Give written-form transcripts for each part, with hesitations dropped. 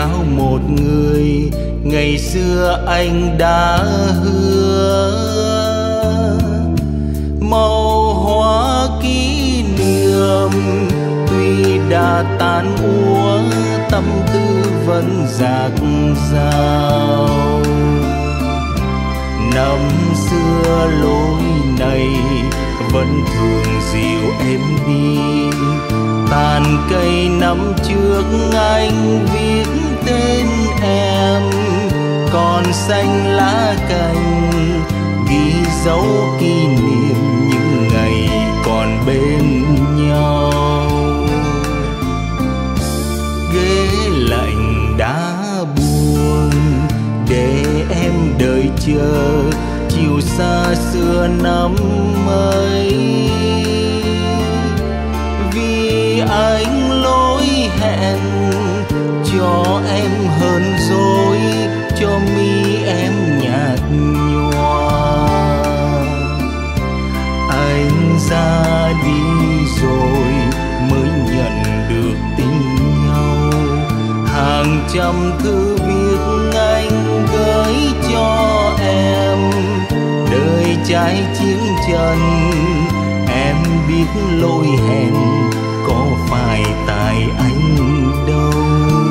theo một người ngày xưa anh đã hứa. Màu hoa kỷ niệm tuy đã tan úa, tâm tư vẫn dạt dào. Năm xưa lối này vẫn thường dìu em đi, tàn cây năm trước anh viết tên em, còn xanh lá cành ghi dấu kỷ niệm những ngày còn bên nhau. Ghế lạnh đã buồn để em đợi chờ chiều xa xưa năm ấy. Vì anh lỗi hẹn cho em hơn dối, cho mi em nhạt nhòa. Anh ra đi rồi mới nhận được tình nhau, hàng trăm thư viết anh gửi cho em. Đời trái chiến trận em biết lỗi hẹn, có phải tại anh đâu.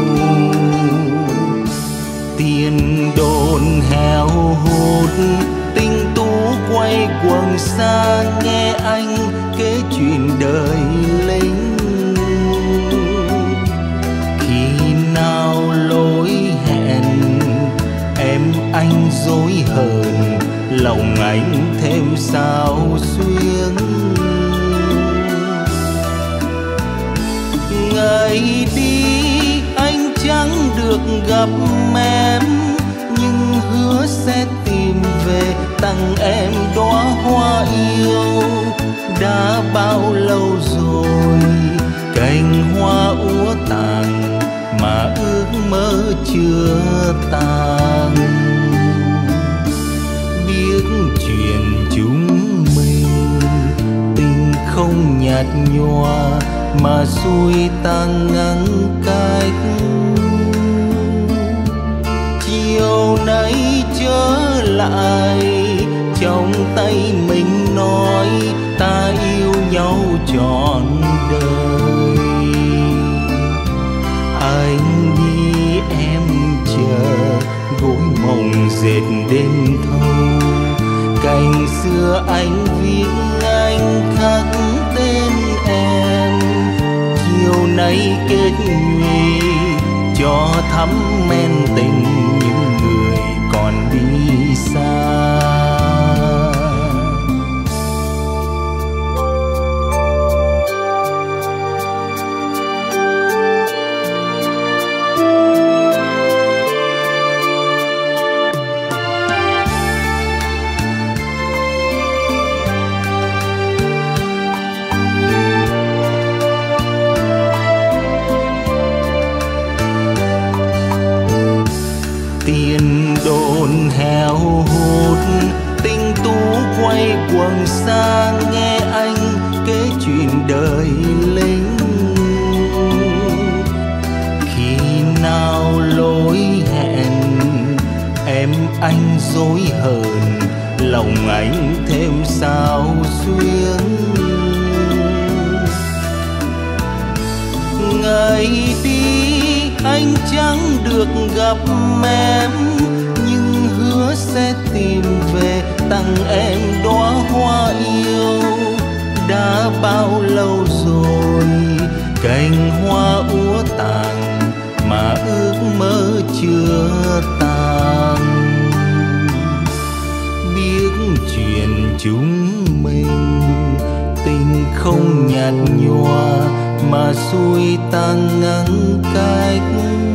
Tiền đồn heo hút, tinh tú quay quần xa, nghe anh kể chuyện đời lính. Khi nào lỗi hẹn em anh dối hờn, lòng anh thêm sao xuyến. Ngày đi anh chẳng được gặp em, nhưng hứa sẽ tìm về tặng em đóa hoa yêu. Đã bao lâu rồi cành hoa úa tàn, mà ước mơ chưa tàn. Biết chuyện chúng mình tình không nhạt nhòa, mà xuôi tan ngăn cách. Chiều nay trở lại trong tay mình nói ta yêu nhau trọn đời. Anh đi em chờ gối mộng dệt đêm thâu, cành xưa anh viết anh khắc tên em. Chiều nay kết nhụy cho thắm men tình những người còn đi xa. Tiền đồn heo hút, tinh tú quay quần xa, nghe anh kể chuyện đời lính. Khi nào lỗi hẹn em anh dối hờn, lòng anh thêm sao xuyến. Ngày đi anh chẳng được gặp em, nhưng hứa sẽ tìm về tặng em đóa hoa yêu. Đã bao lâu rồi cành hoa úa tàn, mà ước mơ chưa tàn. Biết chuyện chúng mình tình không nhạt nhòa, mà xuôi tan ngăn cách.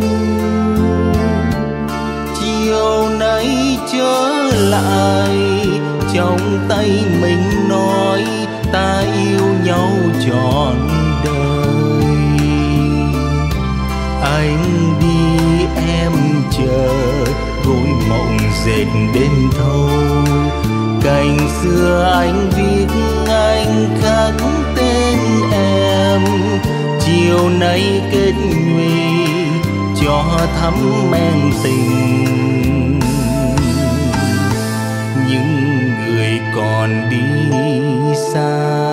Chiều nay trở lại trong tay mình nói ta yêu nhau trọn đời. Anh đi em chờ gối mộng dệt đêm thâu, cành xưa anh viết anh khắc tên em. Chiều nay kết nhụy cho thắm men tình. Nhưng người còn đi xa,